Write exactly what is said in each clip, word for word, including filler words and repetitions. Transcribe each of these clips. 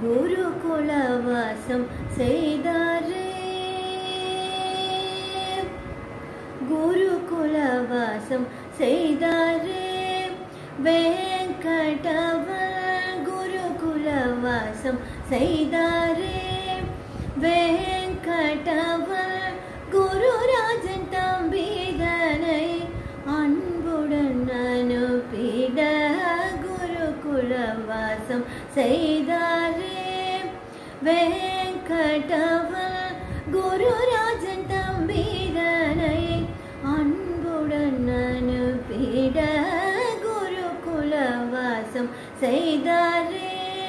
குருகுலவாசம் செய்தாரே குருகுலவாசம் செய்தாரே வெங்கடவன் குருகுலவாசம் செய்தாரே வெங்கடவன் குருராஜன் தம்பிதனை அன்புடன் அனுப்பிட குருகுலவாசம் செய்தாரே வெங்கடவன் குருராஜன் தம்பிதனை அன்புடன் அனுப்பிட குருகுலவாசம் செய்தாரே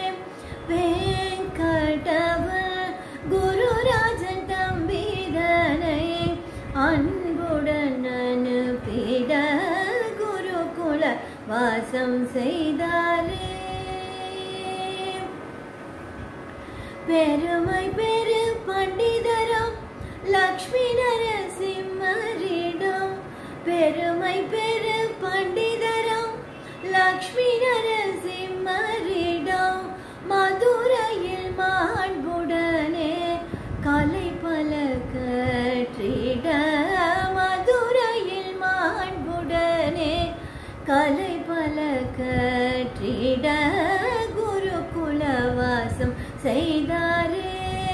வெங்கடவன் குருராஜன் தம்பிதனை அன்புடன் அனுப்பிட குருகுல வாசம் செய்தாரே பெருமை பெரு பண்டிதரம் லக்ஷ்மி நரசிம்மரிடம் பெருமை பெரு பண்டிதரம் லக்ஷ்மி நரசிம்மரிடம் மதுரையில் மாண்புடனே கலை பல கற்றிட மதுரையில் மாண்புடனே கலை பல கற்றிட குருகுலவாசம் செய்தாரே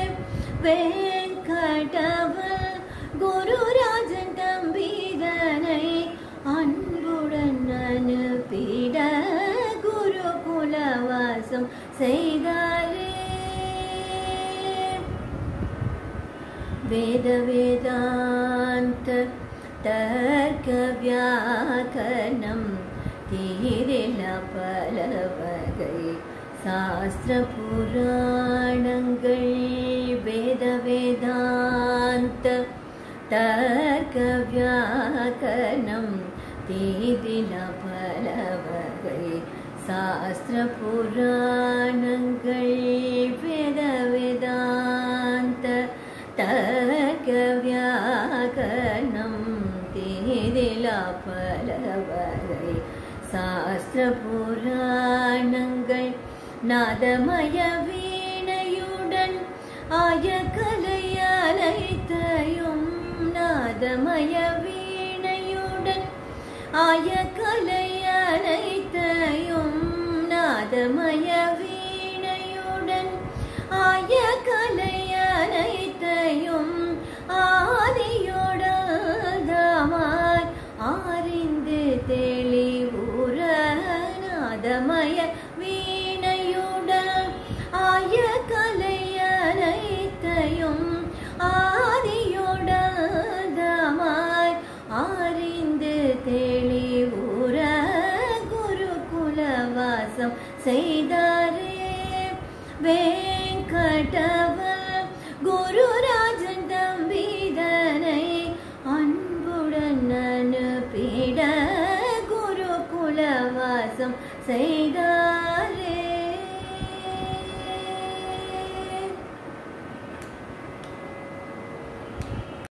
வெங்கடவன் குருராஜன் தம்பிதனை அன்புடன் அனுப்பிட குருகுலவாசம் செய்தாரே வேத வேதாந்த தர்க்க வியாக்கரணம் தீரில பல வகை சாஸ்திர புராணங்கள் வேத வேதாந்த தர்க்க வியாக்கரணம் தீரில பல வகை சாஸ்திர புராணங்கள் வேத வேதாந்த தர்க்க வியாக்கரணம் தீரில பல வகை சாஸ்திர புராணங்கள் நாதமய வீணையுடன் ஆய கலை அனைத்தையும் நாதமய வீணையுடன் ஆய கலை அனைத்தையும் நாதமய வீணையுடன் ஆய கலை அனைத்தையும் ஆதியோடமாய் அறிந்து தெளிவுற நாதமய வீணையுடன் ஆய கலை அனைத்தையும் ஆதியோடமாய் அறிந்து தெளிவுற குருகுலவாசம் செய்தாரே வெங்கடவன் குருராஜன் தம்பிதனை அன்புடன் அனுப்பிட குருகுலவாசம் செய்தாரே.